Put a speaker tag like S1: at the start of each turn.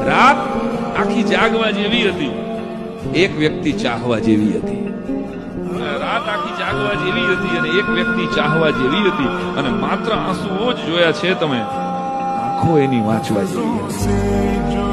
S1: રાત આખી જાગવા જેવી હતી, એક વ્યક્તિ ચાહવા જેવી હતી. રાત આખી જાગવા જેવી હતી અને એક વ્યક્તિ ચાહવા જેવી હતી, અને માત્ર આંસુઓ જ જોયા છે તમે, આંખો એની વાંચવા જેવી હતી.